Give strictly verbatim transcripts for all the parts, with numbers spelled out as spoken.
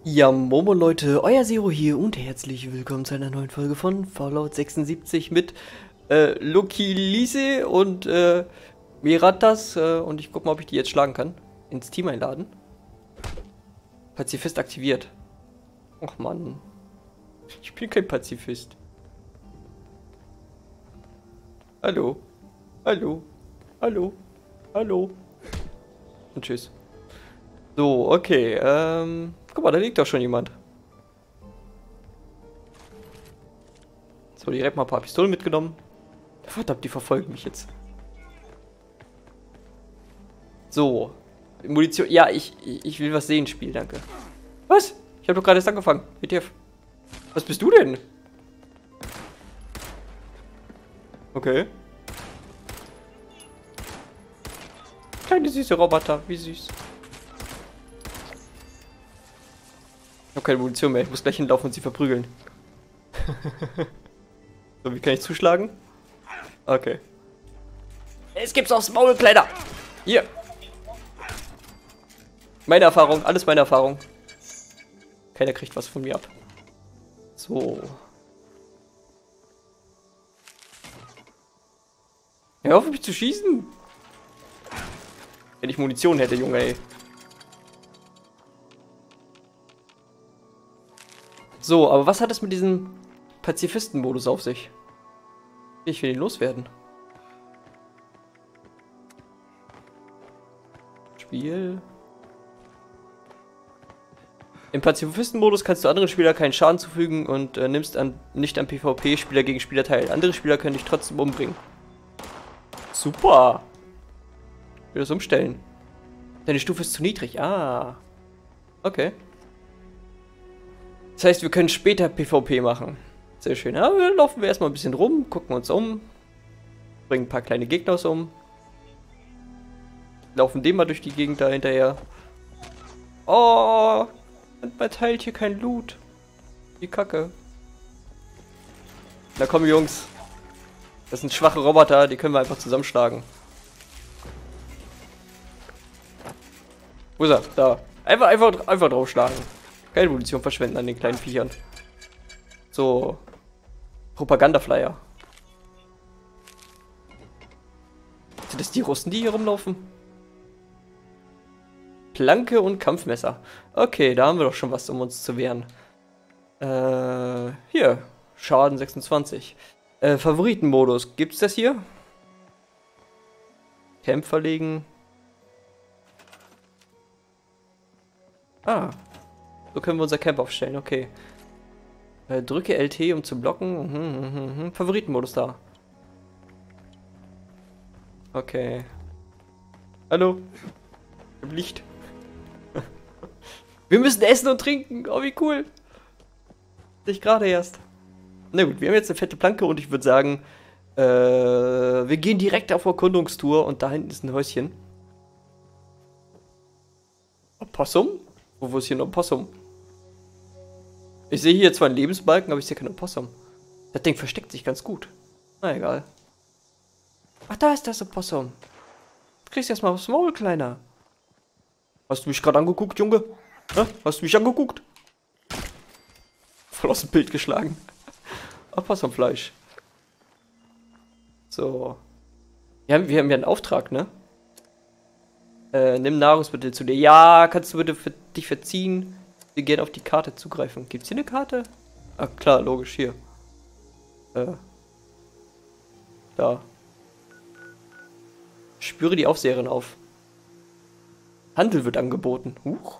Ja, Momo Leute, euer Zero hier und herzlich willkommen zu einer neuen Folge von Fallout sechsundsiebzig mit äh, Lucky Lise und äh, Miratas äh, und ich guck mal, ob ich die jetzt schlagen kann. Ins Team einladen. Pazifist aktiviert. Och Mann. Ich bin kein Pazifist. Hallo. Hallo. Hallo. Hallo. Und tschüss. So, okay, ähm... guck mal, da liegt doch schon jemand. So, direkt mal ein paar Pistolen mitgenommen. Verdammt, die verfolgen mich jetzt. So. Munition. Ja, ich, ich will was sehen, Spiel, danke. Was? Ich habe doch gerade erst angefangen. W T F. Was bist du denn? Okay. Kleine süße Roboter, wie süß. Ich habe keine Munition mehr, ich muss gleich hinlaufen und sie verprügeln. So, wie kann ich zuschlagen? Okay. Es gibt's aufs Maul, Kleiner! Hier! Meine Erfahrung, alles meine Erfahrung. Keiner kriegt was von mir ab. So. Hör auf, mich zu schießen! Wenn ich Munition hätte, Junge, ey. So, aber was hat es mit diesem Pazifisten-Modus auf sich? Ich will ihn loswerden. Spiel. Im Pazifisten-Modus kannst du anderen Spieler keinen Schaden zufügen und äh, nimmst an, nicht an PvP-Spieler gegen Spieler teil. Andere Spieler können dich trotzdem umbringen. Super! Ich will das umstellen. Deine Stufe ist zu niedrig. Ah. Okay. Das heißt, wir können später PvP machen. Sehr schön. Aber dann laufen wir erstmal ein bisschen rum, gucken uns um. Bringen ein paar kleine Gegner um. Laufen dem mal durch die Gegend da hinterher. Oh, und man teilt hier kein Loot. Die Kacke. Na komm, Jungs. Das sind schwache Roboter, die können wir einfach zusammenschlagen. Wo ist er? Da. Einfach, einfach, einfach draufschlagen. Keine Munition verschwenden an den kleinen Viechern. So. Propagandaflyer. Sind das die Russen, die hier rumlaufen? Planke und Kampfmesser. Okay, da haben wir doch schon was, um uns zu wehren. Äh, hier. Schaden sechsundzwanzig. Äh, Favoritenmodus. Gibt's das hier? Camp verlegen. Ah. So können wir unser Camp aufstellen, okay. Äh, drücke L T, um zu blocken. Mhm, mhm, mhm. Favoritenmodus da. Okay. Hallo. Im Licht. Wir müssen essen und trinken. Oh, wie cool. Ich gerade erst. Na gut, wir haben jetzt eine fette Planke und ich würde sagen, äh, wir gehen direkt auf Erkundungstour und da hinten ist ein Häuschen. Opossum? Wo, wo ist hier ein Opossum? Ich sehe hier zwar einen Lebensbalken, aber ich sehe keinen Opossum. Das Ding versteckt sich ganz gut. Na egal. Ach, da ist das Opossum. Du kriegst erstmal aufs Maul, Kleiner. Hast du mich gerade angeguckt, Junge? Hä? Hast du mich angeguckt? Voll aus dem Bild geschlagen. Opossumfleisch. So. Wir haben, wir haben ja einen Auftrag, ne? Äh, nimm Nahrungsmittel zu dir. Ja, kannst du bitte für dich verziehen? Wir gehen auf die Karte zugreifen. Gibt's hier eine Karte? Ah, klar, logisch, hier. Äh. Da. Spüre die Aufseherin auf. Handel wird angeboten. Huch.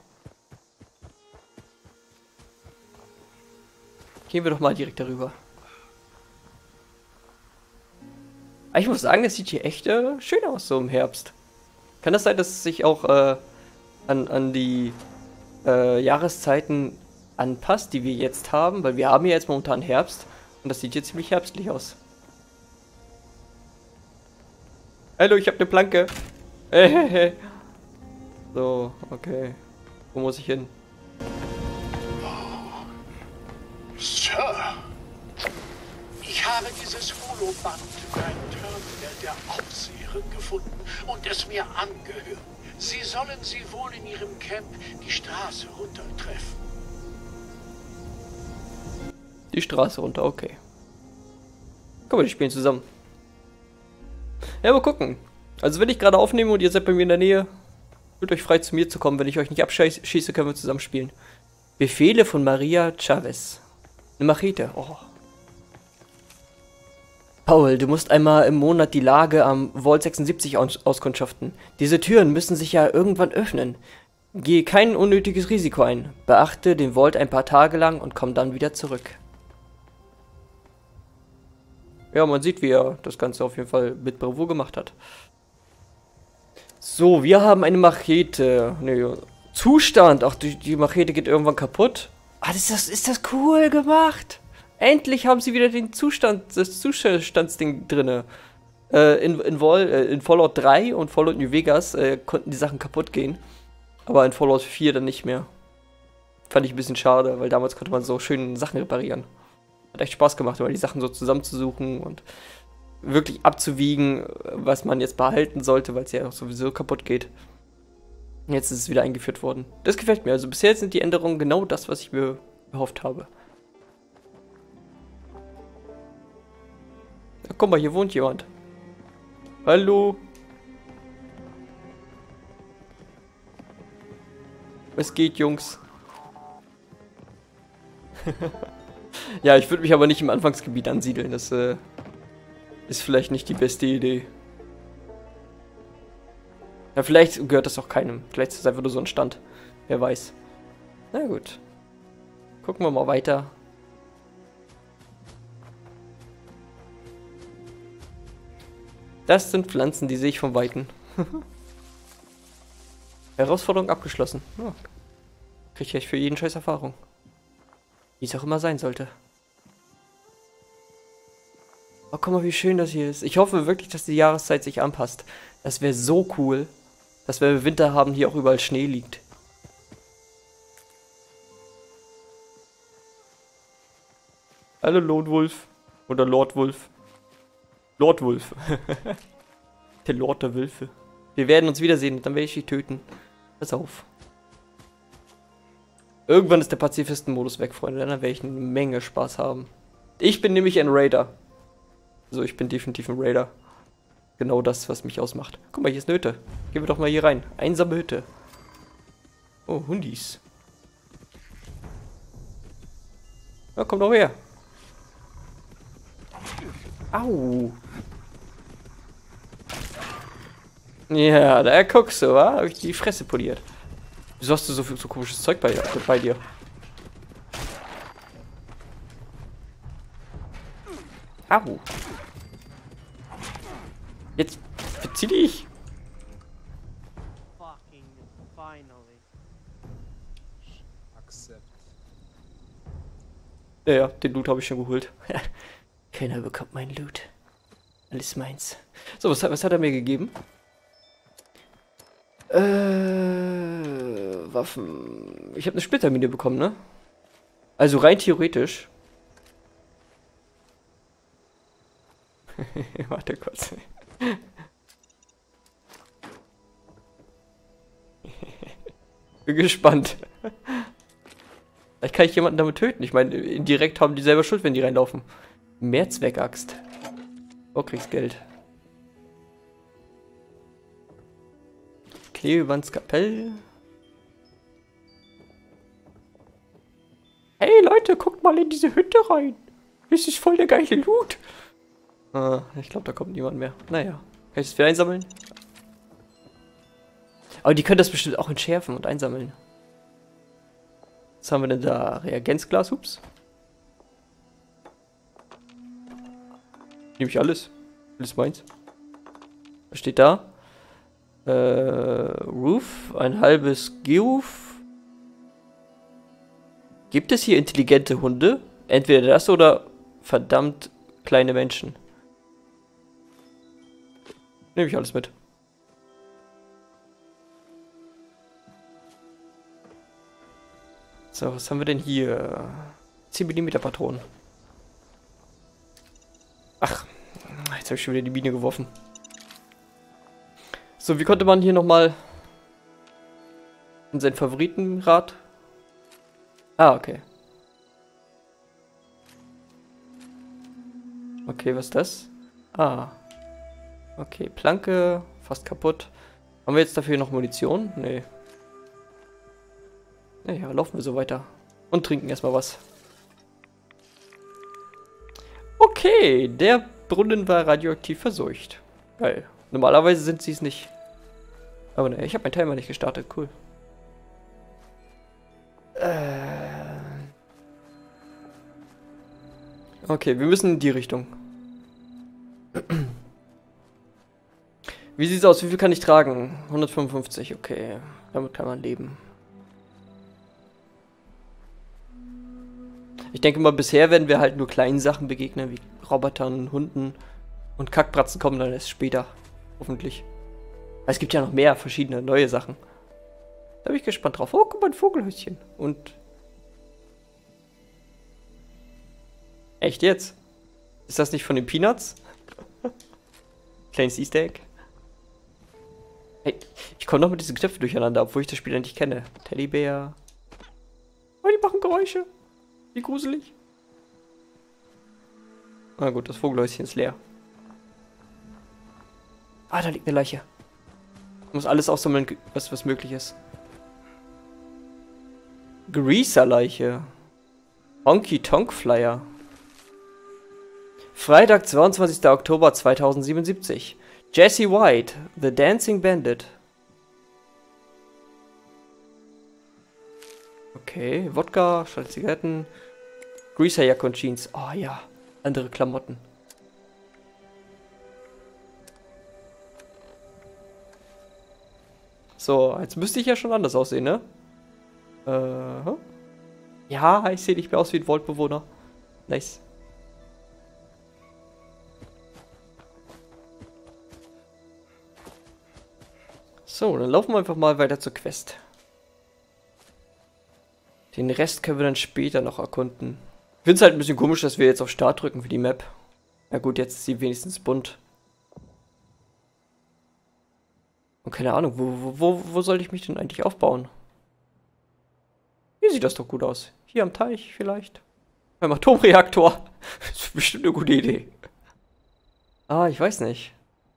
Gehen wir doch mal direkt darüber. Aber ich muss sagen, es sieht hier echt äh, schön aus, so im Herbst. Kann das sein, dass es sich auch äh, an, an die äh, Jahreszeiten anpasst, die wir jetzt haben? Weil wir haben ja jetzt momentan Herbst und das sieht jetzt ziemlich herbstlich aus. Hallo, ich habe eine Planke. So, okay. Wo muss ich hin? Sir, ich habe dieses Holoband für ein Terminal der Aufseherin gefunden und es mir angehört. Sie sollen sie wohl in ihrem Camp die Straße runtertreffen. Die Straße runter, okay. Guck mal, die spielen zusammen. Ja, mal gucken. Also wenn ich gerade aufnehme und ihr seid bei mir in der Nähe, fühlt euch frei zu mir zu kommen. Wenn ich euch nicht abschieße, können wir zusammen spielen. Befehle von Maria Chavez. Eine Machete, oh. Paul, du musst einmal im Monat die Lage am Vault sechsundsiebzig aus auskundschaften. Diese Türen müssen sich ja irgendwann öffnen. Gehe kein unnötiges Risiko ein. Beachte den Vault ein paar Tage lang und komm dann wieder zurück. Ja, man sieht, wie er das Ganze auf jeden Fall mit Bravour gemacht hat. So, wir haben eine Machete. Nee, Zustand. Ach, die, die Machete geht irgendwann kaputt. Ah, ist das, ist das cool gemacht. Endlich haben sie wieder den Zustand, das Zustandsding drinne. Äh, in, in, Vol, äh, in Fallout drei und Fallout New Vegas äh, konnten die Sachen kaputt gehen. Aber in Fallout vier dann nicht mehr. Fand ich ein bisschen schade, weil damals konnte man so schön Sachen reparieren. Hat echt Spaß gemacht, weil die Sachen so zusammenzusuchen und wirklich abzuwiegen, was man jetzt behalten sollte, weil es ja auch sowieso kaputt geht. Jetzt ist es wieder eingeführt worden. Das gefällt mir. Also bisher sind die Änderungen genau das, was ich mir gehofft habe. Ja, guck mal, hier wohnt jemand. Hallo. Was geht, Jungs? Ja, ich würde mich aber nicht im Anfangsgebiet ansiedeln. Das äh, ist vielleicht nicht die beste Idee. Ja, vielleicht gehört das auch keinem. Vielleicht ist es einfach nur so ein Stand. Wer weiß. Na gut. Gucken wir mal weiter. Das sind Pflanzen, die sehe ich von Weitem. Herausforderung abgeschlossen. Ja. Kriege ich echt für jeden Scheiß Erfahrung. Wie es auch immer sein sollte. Oh, guck mal, wie schön das hier ist. Ich hoffe wirklich, dass die Jahreszeit sich anpasst. Das wäre so cool, dass wir Winter haben, hier auch überall Schnee liegt. Hallo Lone Wolf. Oder Lord Wolf. Lord Wolf. Der Lord der Wölfe. Wir werden uns wiedersehen und dann werde ich dich töten. Pass auf. Irgendwann ist der Pazifisten-Modus weg, Freunde. Dann werde ich eine Menge Spaß haben. Ich bin nämlich ein Raider. Also ich bin definitiv ein Raider. Genau das, was mich ausmacht. Guck mal, hier ist eine Hütte. Gehen wir doch mal hier rein. Einsame Hütte. Oh, Hundis. Ja, komm doch her. Au. Ja, da guckst du, wa? Hab ich die Fresse poliert. Wieso hast du so viel so komisches Zeug bei, bei dir? Au. Jetzt verzieh dich. Ja, ja, den Loot habe ich schon geholt. Keiner bekommt meinen Loot. Alles meins. So, was, was hat er mir gegeben? Äh, Waffen. Ich habe eine Splittermine bekommen, ne? Also rein theoretisch. Warte kurz. Bin gespannt. Vielleicht kann ich jemanden damit töten. Ich meine, indirekt haben die selber Schuld, wenn die reinlaufen. Mehrzweckaxt. Oh, kriegst Geld. Klebebands Kapell. Hey Leute, guckt mal in diese Hütte rein. Das ist voll der geile Loot. Ah, ich glaube, da kommt niemand mehr. Naja. Kann ich das wieder einsammeln? Aber die können das bestimmt auch entschärfen und einsammeln. Was haben wir denn da? Reagenzglas, ups. Nehme ich alles. Alles meins. Was steht da? Äh, Roof, ein halbes Geof. Gibt es hier intelligente Hunde? Entweder das oder verdammt kleine Menschen. Nehme ich alles mit. So, was haben wir denn hier? zehn Millimeter Patronen. Ach, jetzt habe ich schon wieder die Biene geworfen. So, wie konnte man hier nochmal in sein Favoritenrad? Ah, okay. Okay, was ist das? Ah. Okay, Planke, fast kaputt. Haben wir jetzt dafür noch Munition? Nee. Naja, laufen wir so weiter. Und trinken erstmal was. Okay, der Brunnen war radioaktiv verseucht. Geil. Normalerweise sind sie es nicht. Aber ne, ich habe meinen Timer nicht gestartet. Cool. Äh. Okay, wir müssen in die Richtung. Wie sieht's aus? Wie viel kann ich tragen? hundertfünfundfünfzig, okay. Damit kann man leben. Ich denke mal, bisher werden wir halt nur kleinen Sachen begegnen, wie Robotern, Hunden und Kackbratzen kommen dann erst später. Hoffentlich. Es gibt ja noch mehr verschiedene neue Sachen. Da bin ich gespannt drauf. Oh, guck mal, ein Vogelhäuschen. Und... Echt jetzt? Ist das nicht von den Peanuts? Kleines Easter Egg. Hey, ich komme noch mit diesen Knöpfen durcheinander, obwohl ich das Spiel endlich kenne. Teddybär. Oh, die machen Geräusche. Wie gruselig. Na gut, das Vogelhäuschen ist leer. Ah, da liegt eine Leiche. Ich muss alles aufsammeln, was, was möglich ist. Greaser-Leiche. Honky-Tonk-Flyer. Freitag, zweiundzwanzigster Oktober zweitausendsiebenundsiebzig. Jesse White, The Dancing Bandit. Okay, Wodka, statt Zigaretten. Greaserjacke und Jeans. Oh ja, andere Klamotten. So, jetzt müsste ich ja schon anders aussehen, ne? Äh, ja, ich sehe nicht mehr aus wie ein Vault-Bewohner. Nice. So, dann laufen wir einfach mal weiter zur Quest. Den Rest können wir dann später noch erkunden. Ich finde es halt ein bisschen komisch, dass wir jetzt auf Start drücken für die Map. Na gut, jetzt ist sie wenigstens bunt. Und keine Ahnung, wo, wo, wo soll ich mich denn eigentlich aufbauen? Hier sieht das doch gut aus. Hier am Teich vielleicht. Beim Atomreaktor. Das ist bestimmt eine gute Idee. Ah, ich weiß nicht.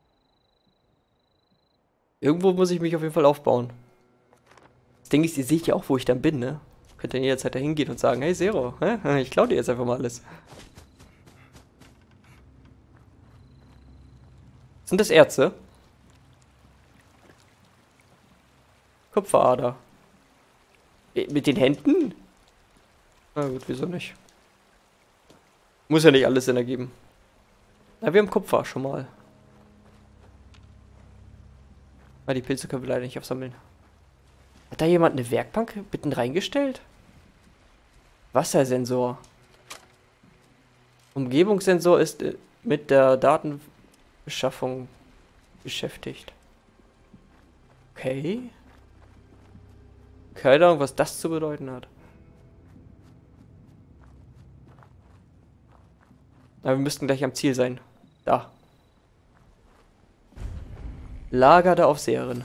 Irgendwo muss ich mich auf jeden Fall aufbauen. Das Ding ist, ihr seht ja auch, wo ich dann bin, ne? Könnt ihr jederzeit da hingehen und sagen, hey Zero, hä? Ich klau dir jetzt einfach mal alles. Sind das Erze? Kupferader. Mit den Händen? Na gut, wieso nicht? Muss ja nicht alles Sinn ergeben. Na, wir haben Kupfer schon mal. Ah, die Pilze können wir leider nicht aufsammeln. Hat da jemand eine Werkbank mitten reingestellt? Wassersensor. Umgebungssensor ist mit der Datenbeschaffung beschäftigt. Okay. Keine Ahnung, was das zu bedeuten hat. Aber wir müssten gleich am Ziel sein. Da. Lager der Aufseherin.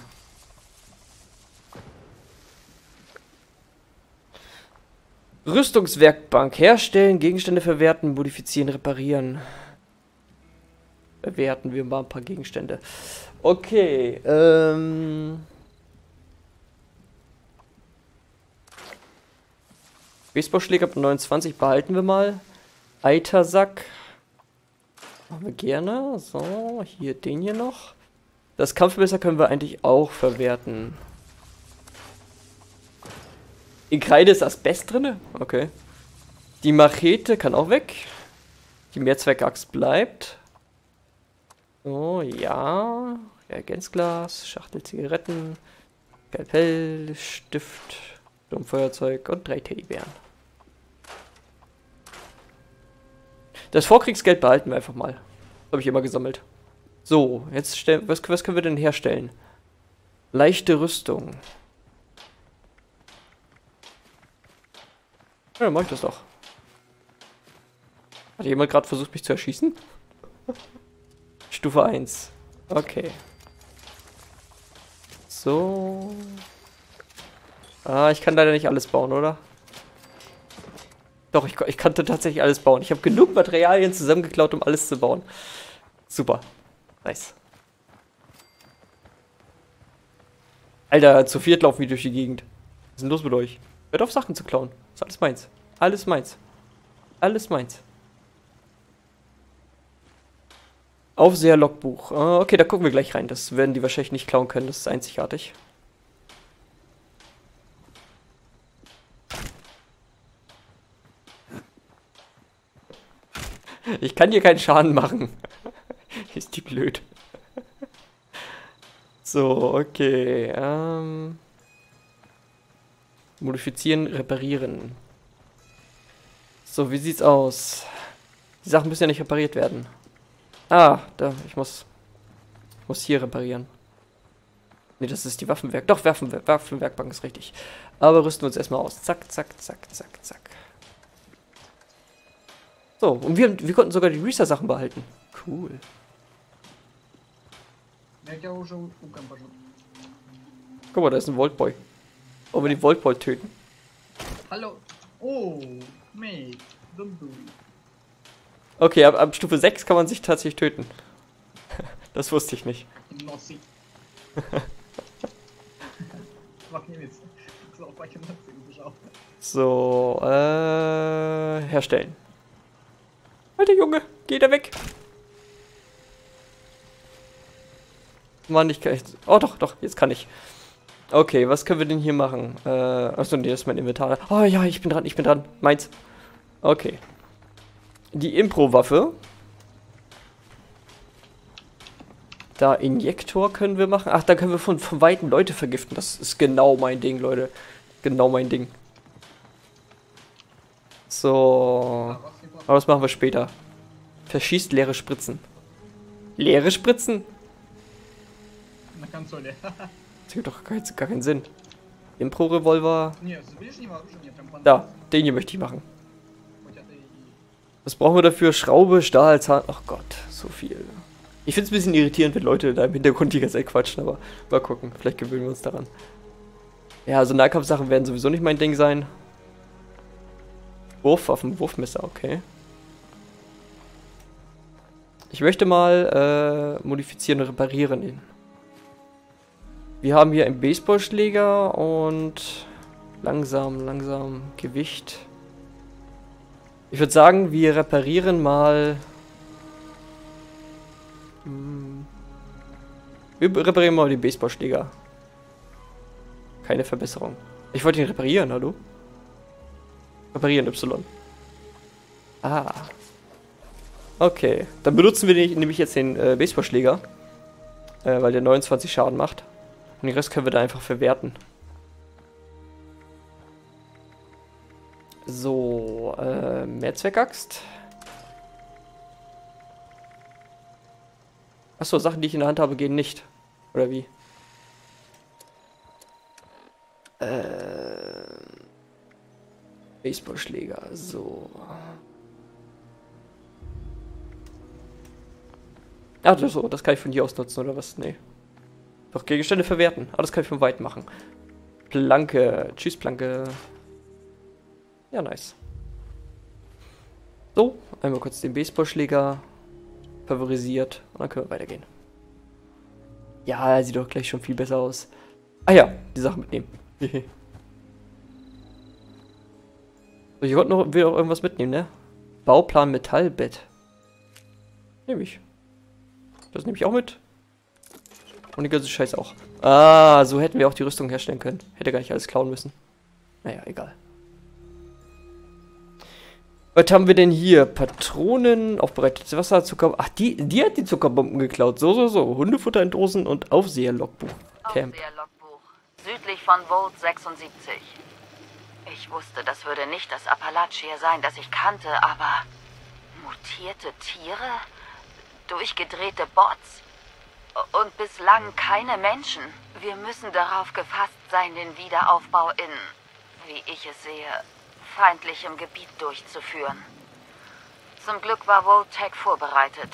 Rüstungswerkbank. Herstellen, Gegenstände verwerten, modifizieren, reparieren. Verwerten wir mal ein paar Gegenstände. Okay, ähm... Baseballschläger ab neunundzwanzig behalten wir mal. Eitersack. Machen wir gerne. So, hier den hier noch. Das Kampfmesser können wir eigentlich auch verwerten. In Kreide ist Asbest drin? Okay. Die Machete kann auch weg. Die Mehrzweckaxt bleibt. Oh, ja. Reagenzglas, Schachtel Zigaretten, Skalpell, Stift, Sturmfeuerzeug und drei Teddybären. Das Vorkriegsgeld behalten wir einfach mal. Habe ich immer gesammelt. So, jetzt stellen, was, was können wir denn herstellen? Leichte Rüstung. Ja, dann mach ich das doch. Hat jemand gerade versucht, mich zu erschießen? Stufe eins. Okay. So. Ah, ich kann leider nicht alles bauen, oder? Doch, ich, ich konnte tatsächlich alles bauen. Ich habe genug Materialien zusammengeklaut, um alles zu bauen. Super. Nice. Alter, zu viert laufen wir durch die Gegend. Was ist denn los mit euch? Hört auf, Sachen zu klauen. Das ist alles meins. Alles meins. Alles meins. Aufseher-Logbuch. Ah, okay, da gucken wir gleich rein. Das werden die wahrscheinlich nicht klauen können. Das ist einzigartig. Ich kann hier keinen Schaden machen. Ist die blöd. So, okay. Ähm, modifizieren, reparieren. So, wie sieht's aus? Die Sachen müssen ja nicht repariert werden. Ah, da, ich muss, ich muss hier reparieren. Ne, das ist die Waffenwerk. Doch, Waffenwerk, Waffenwerkbank ist richtig. Aber rüsten wir uns erstmal aus. Zack, zack, zack, zack, zack. So, und wir, wir konnten sogar die Reaser-Sachen behalten. Cool. Guck mal, da ist ein Voltboy. Wollen wir den Voltboy töten? Hallo. Oh, mate. Don't do. Okay, ab, ab Stufe sechs kann man sich tatsächlich töten. Das wusste ich nicht. Nossi. Mach nie Witz. So, äh, herstellen. Alter Junge, geh da weg. Mann, ich kann echt... Oh, doch, doch, jetzt kann ich. Okay, was können wir denn hier machen? Äh, achso, nee, das ist mein Inventar. Oh ja, ich bin dran, ich bin dran. Meins. Okay. Die Impro-Waffe. Da Injektor können wir machen. Ach, da können wir von, von Weitem Leute vergiften. Das ist genau mein Ding, Leute. Genau mein Ding. So. Aber das machen wir später. Verschießt leere Spritzen. Leere Spritzen? Das gibt doch gar, gar keinen Sinn. Impro-Revolver. Da, den hier möchte ich machen. Was brauchen wir dafür? Schraube, Stahl, Zahn. Ach Gott, so viel. Ich finde es ein bisschen irritierend, wenn Leute da im Hintergrund die ganze Zeit quatschen, aber mal gucken. Vielleicht gewöhnen wir uns daran. Ja, also Nahkampfsachen werden sowieso nicht mein Ding sein. Wurfwaffen, Wurfmesser, okay. Ich möchte mal äh, modifizieren und reparieren. Wir haben hier einen Baseballschläger und langsam, langsam Gewicht. Ich würde sagen, wir reparieren mal... Hm, wir reparieren mal den Baseballschläger. Keine Verbesserung. Ich wollte ihn reparieren, hallo? Reparieren Y. Ah. Okay, dann benutzen wir den, nämlich jetzt den äh, Baseballschläger. Äh, weil der neunundzwanzig Schaden macht. Und den Rest können wir da einfach verwerten. So, äh, Mehrzweckaxt. Achso, Sachen, die ich in der Hand habe, gehen nicht. Oder wie? Äh, Baseballschläger, so. Ah, das, so, das kann ich von hier aus nutzen, oder was? Nee. Doch, Gegenstände verwerten. Aber das kann ich von weit machen. Planke. Tschüss, Planke. Ja, nice. So, einmal kurz den Baseballschläger favorisiert. Und dann können wir weitergehen. Ja, sieht doch gleich schon viel besser aus. Ah ja, die Sachen mitnehmen. So, ich wollte noch, will auch irgendwas mitnehmen, ne? Bauplan Metallbett. Nehme ich. Das nehme ich auch mit. Und die ganze Scheiße auch. Ah, so hätten wir auch die Rüstung herstellen können. Hätte gar nicht alles klauen müssen. Naja, egal. Was haben wir denn hier? Patronen, aufbereitetes Wasser, Zucker... Ach, die, die hat die Zuckerbomben geklaut. So, so, so. Hundefutter in Dosen und Aufseher-Logbuch. Camp. Aufseher-Logbuch. Südlich von Volt sechsundsiebzig. Ich wusste, das würde nicht das Appalachia sein, das ich kannte, aber... Mutierte Tiere? Durchgedrehte Bots? Und bislang keine Menschen. Wir müssen darauf gefasst sein, den Wiederaufbau in, wie ich es sehe, feindlichem Gebiet durchzuführen. Zum Glück war Voltec vorbereitet.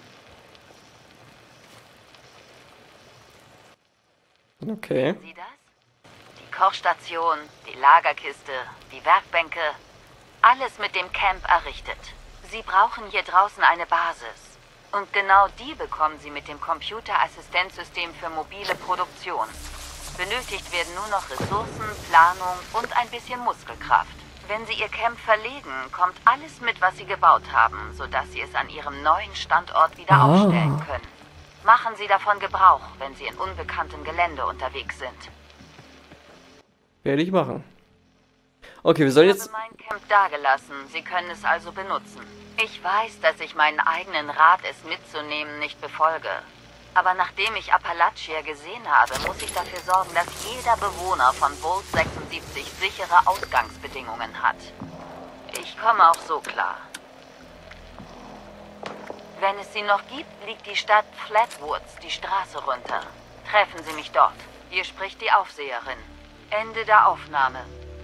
Okay. Sie das? Die Kochstation, die Lagerkiste, die Werkbänke, alles mit dem Camp errichtet. Sie brauchen hier draußen eine Basis. Und genau die bekommen Sie mit dem Computerassistenzsystem für mobile Produktion. Benötigt werden nur noch Ressourcen, Planung und ein bisschen Muskelkraft. Wenn Sie Ihr Camp verlegen, kommt alles mit, was Sie gebaut haben, sodass Sie es an Ihrem neuen Standort wieder Ah. aufstellen können. Machen Sie davon Gebrauch, wenn Sie in unbekanntem Gelände unterwegs sind. Werde ich machen. Okay, wir sollen Ich jetzt... habe mein Camp dagelassen. Sie können es also benutzen. Ich weiß, dass ich meinen eigenen Rat, es mitzunehmen, nicht befolge. Aber nachdem ich Appalachia gesehen habe, muss ich dafür sorgen, dass jeder Bewohner von Vault sechsundsiebzig sichere Ausgangsbedingungen hat. Ich komme auch so klar. Wenn es sie noch gibt, liegt die Stadt Flatwoods die Straße runter. Treffen Sie mich dort. Hier spricht die Aufseherin. Ende der Aufnahme.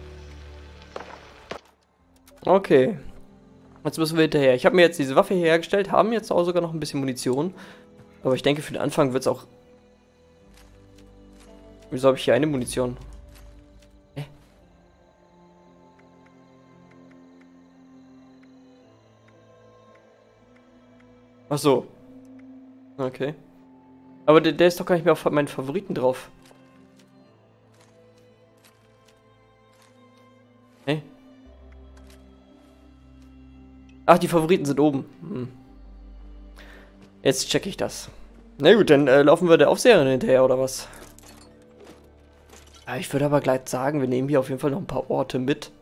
Okay. Jetzt müssen wir hinterher. Ich habe mir jetzt diese Waffe hier hergestellt, haben jetzt auch sogar noch ein bisschen Munition. Aber ich denke, für den Anfang wird es auch... Wieso habe ich hier eine Munition? Hä? Ach so. Okay. Aber der, der ist doch gar nicht mehr auf meinen Favoriten drauf. Hä? Ach, die Favoriten sind oben. Hm. Jetzt checke ich das. Na gut, dann äh, laufen wir der Aufseherin hinterher, oder was? Ja, ich würde aber gleich sagen, wir nehmen hier auf jeden Fall noch ein paar Orte mit.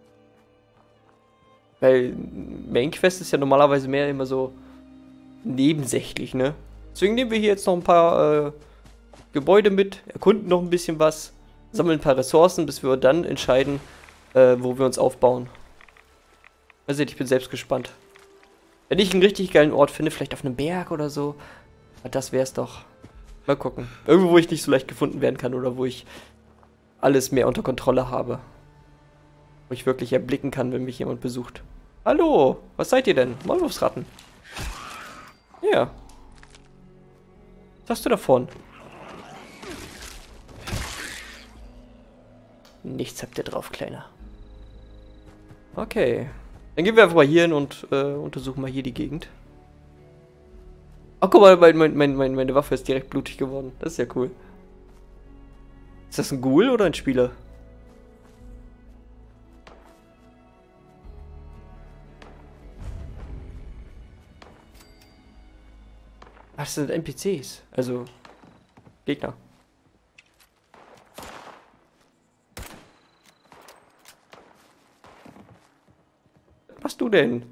Weil Main Quest ist ja normalerweise mehr immer so nebensächlich, ne? Deswegen nehmen wir hier jetzt noch ein paar äh, Gebäude mit, erkunden noch ein bisschen was, sammeln ein paar Ressourcen, bis wir dann entscheiden, äh, wo wir uns aufbauen. Also ich bin selbst gespannt. Wenn ich einen richtig geilen Ort finde, vielleicht auf einem Berg oder so, das wär's doch. Mal gucken. Irgendwo, wo ich nicht so leicht gefunden werden kann oder wo ich alles mehr unter Kontrolle habe. Wo ich wirklich erblicken kann, wenn mich jemand besucht. Hallo, was seid ihr denn? Maulwurfsratten. Ja. Was hast du davon? Nichts habt ihr drauf, Kleiner. Okay. Dann gehen wir einfach mal hier hin und äh, untersuchen mal hier die Gegend. Ach, guck mal, mein, mein, mein, meine Waffe ist direkt blutig geworden. Das ist ja cool. Ist das ein Ghoul oder ein Spieler? Ach, das sind N P Cs. Also Gegner. Was machst du denn?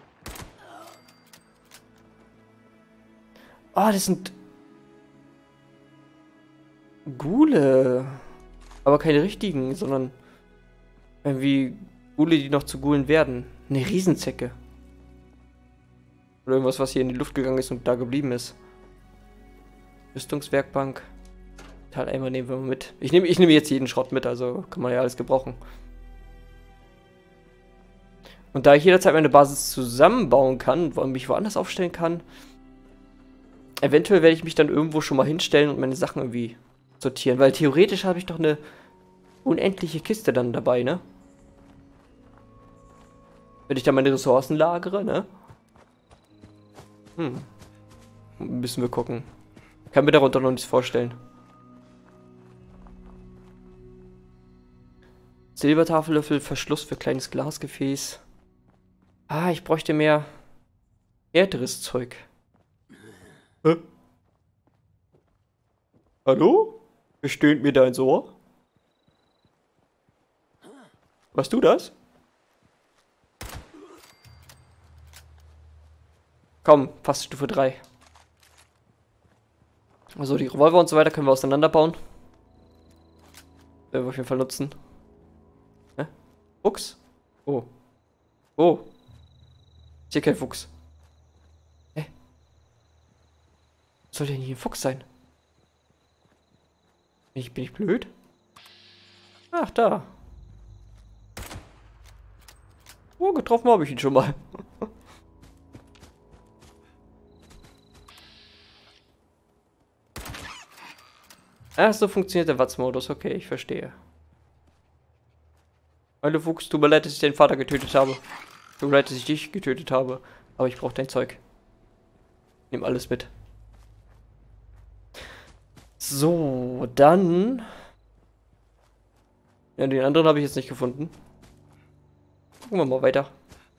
Ah, das sind Ghule. Aber keine richtigen, sondern irgendwie Ghule, die noch zu Ghulen werden. Eine Riesenzecke. Oder irgendwas, was hier in die Luft gegangen ist und da geblieben ist. Rüstungswerkbank. Teileimer nehmen wir mal mit. Ich nehme ich nehme jetzt jeden Schrott mit, also kann man ja alles gebrauchen. Und da ich jederzeit meine Basis zusammenbauen kann und mich woanders aufstellen kann, eventuell werde ich mich dann irgendwo schon mal hinstellen und meine Sachen irgendwie sortieren. Weil theoretisch habe ich doch eine unendliche Kiste dann dabei, ne? Wenn ich da meine Ressourcen lagere, ne? Hm. Müssen wir gucken. Ich kann mir darunter noch nichts vorstellen. Silbertafellöffel, Verschluss für kleines Glasgefäß. Ah, ich bräuchte mehr härteres Zeug. Hä? Hallo? Wer stöhnt mir da ins Ohr? Warst du das? Komm, fast Stufe drei. Also die Revolver und so weiter können wir auseinanderbauen. Werden wir auf jeden Fall nutzen. Hä? Fuchs? Oh. Oh. Ist hier kein Fuchs. Hä? Was soll denn hier ein Fuchs sein? Bin ich, bin ich blöd? Ach, da. Oh, getroffen habe ich ihn schon mal. Ach, so funktioniert der Wattz-Modus. Okay, ich verstehe. Hallo Fuchs, tut mir leid, dass ich deinen Vater getötet habe. Tut mir leid, dass ich dich getötet habe. Aber ich brauche dein Zeug. Nimm alles mit. So, dann... Ja, den anderen habe ich jetzt nicht gefunden. Gucken wir mal weiter.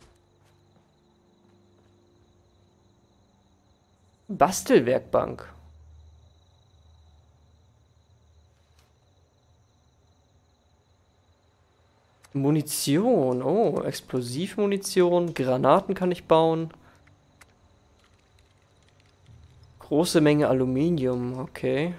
Bastelwerkbank. Munition. Oh, Explosivmunition. Granaten kann ich bauen. Große Menge Aluminium. Okay.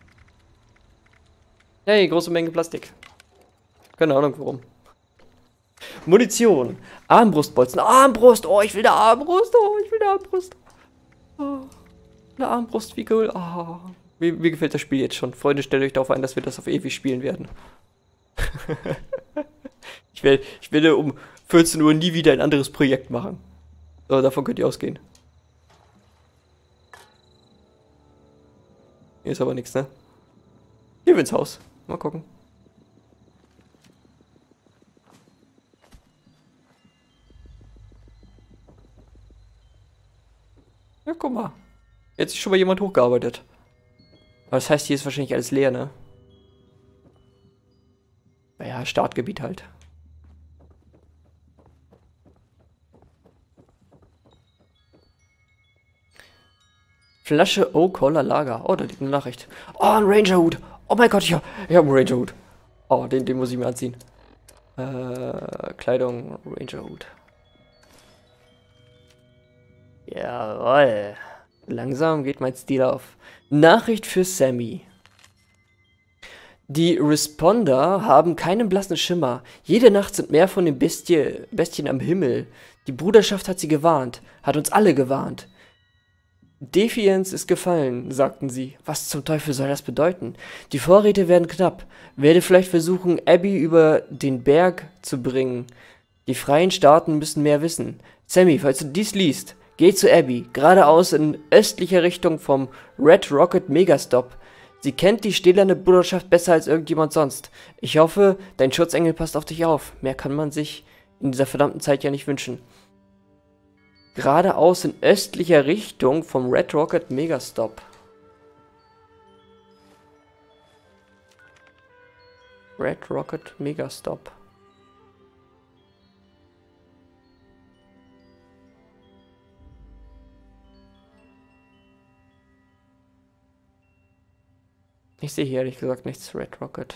Hey, große Menge Plastik. Keine Ahnung warum. Munition. Armbrustbolzen. Armbrust. Oh, ich will eine Armbrust. Oh, ich will eine Armbrust. Oh, eine Armbrust, wie cool. Oh, mir, mir gefällt das Spiel jetzt schon. Freunde, stellt euch darauf ein, dass wir das auf ewig spielen werden. ich, werde, ich werde um vierzehn Uhr nie wieder ein anderes Projekt machen. So, davon könnt ihr ausgehen. Hier ist aber nichts, ne? Gehen wir ins Haus. Mal gucken. Ja, guck mal. Jetzt ist schon mal jemand hochgearbeitet. Aber das heißt, hier ist wahrscheinlich alles leer, ne? Naja, Startgebiet halt. Flasche O-Cola Lager. Oh, da liegt eine Nachricht. Oh, ein Ranger-Hut. Oh mein Gott, ich habe ich hab einen Ranger-Hut. Oh, den, den muss ich mir anziehen. Äh, Kleidung, Ranger-Hut. Jawohl. Langsam geht mein Stil auf. Nachricht für Sammy. Die Responder haben keinen blassen Schimmer. Jede Nacht sind mehr von den Bestie, Bestien am Himmel. Die Bruderschaft hat sie gewarnt. Hat uns alle gewarnt. Defiance ist gefallen, sagten sie. Was zum Teufel soll das bedeuten? Die Vorräte werden knapp. Werde vielleicht versuchen, Abby über den Berg zu bringen. Die freien Staaten müssen mehr wissen. Sammy, falls du dies liest, geh zu Abby, geradeaus in östlicher Richtung vom Red Rocket Megastop. Sie kennt die stählerne Bruderschaft besser als irgendjemand sonst. Ich hoffe, dein Schutzengel passt auf dich auf. Mehr kann man sich in dieser verdammten Zeit ja nicht wünschen. Geradeaus in östlicher Richtung vom Red Rocket Megastop. Red Rocket Megastop. Ich sehe hier ehrlich gesagt nichts. Red Rocket.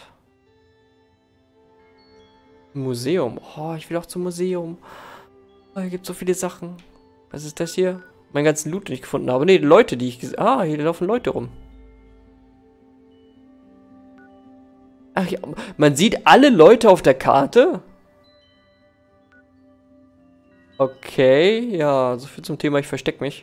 Museum. Oh, ich will auch zum Museum. Oh, hier gibt es so viele Sachen. Was ist das hier? Meinen ganzen Loot, den ich gefunden habe. Ne, Leute, die ich gesehen habe. Ah, hier laufen Leute rum. Ach ja, man sieht alle Leute auf der Karte? Okay, ja, so viel zum Thema, ich versteck mich.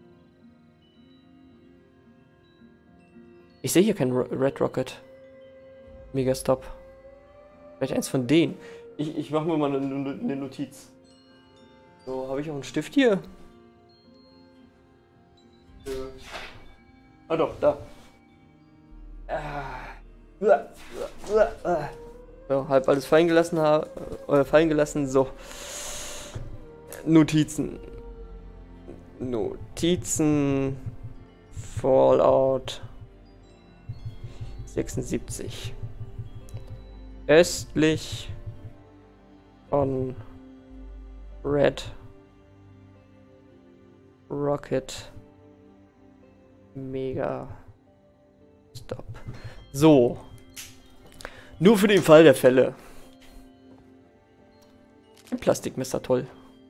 Ich sehe hier keinen Red Rocket. Megastop. Vielleicht eins von denen. Ich, ich mache mir mal eine, eine Notiz. So, habe ich auch einen Stift hier? Ja. Ah doch, da. So, halb alles fallen gelassen habe, äh, fallen gelassen, so. Notizen. Notizen. Fallout sechsundsiebzig. Östlich von Red Rocket Mega Stop. So. Nur für den Fall der Fälle. Ein Plastikmesser, toll.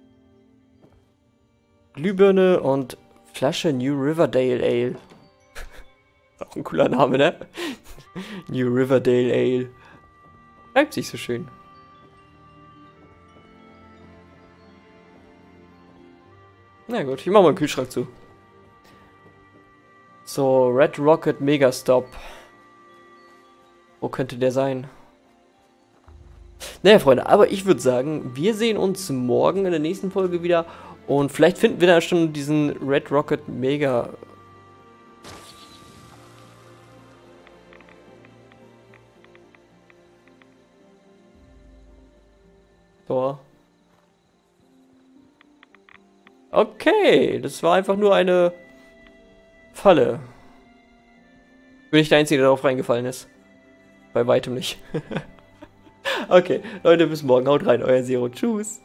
Glühbirne und Flasche New Riverdale Ale. Ist auch ein cooler Name, ne? New Riverdale Ale. Schreibt sich so schön. Na gut, ich mach mal einen Kühlschrank zu. So, Red Rocket Megastop. Wo könnte der sein? Naja, Freunde, aber ich würde sagen, wir sehen uns morgen in der nächsten Folge wieder. Und vielleicht finden wir da schon diesen Red Rocket Mega... So. Okay, das war einfach nur eine Falle. Bin ich der Einzige, der darauf reingefallen ist. Bei weitem nicht. Okay, Leute, bis morgen. Haut rein, euer Zero. Tschüss.